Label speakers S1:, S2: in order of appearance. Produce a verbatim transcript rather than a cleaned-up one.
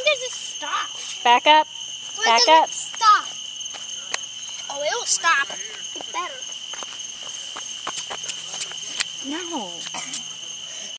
S1: does it stop?
S2: Back up.
S1: Where
S2: Back
S1: does
S2: up.
S1: it stop? Oh, it will stop. It better.
S2: No.